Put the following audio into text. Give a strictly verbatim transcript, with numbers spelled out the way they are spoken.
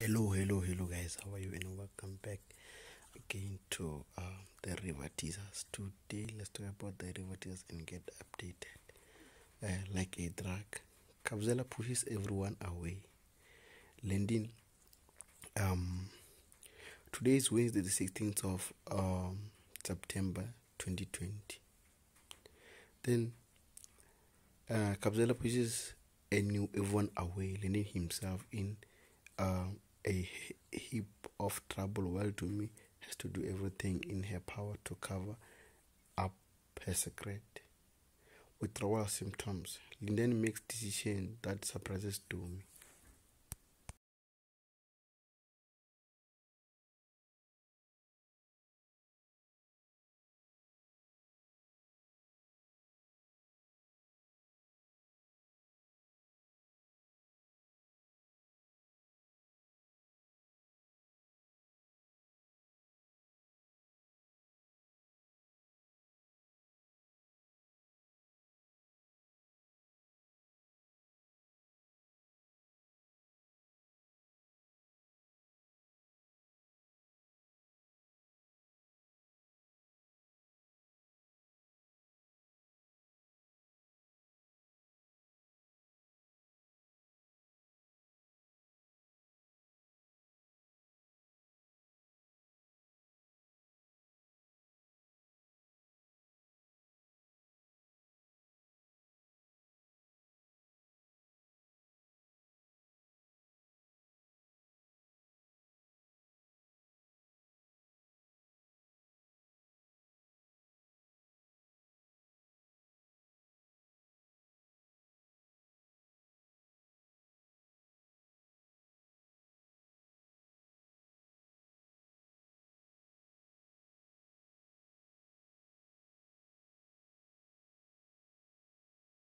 Hello, hello, hello, guys. How are you? And welcome back again to um, the river teasers. Today, let's talk about the river teasers and get updated. Uh, like a drug, Kabzela pushes everyone away. Lending. Um, today is Wednesday, the sixteenth of um, September, twenty twenty. Then, uh, Kabzela pushes a new everyone away, landing himself in um, a heap of trouble, while Tumi has to do everything in her power to cover up her secret. Withdrawal symptoms. Linden makes decision that surprises Tumi.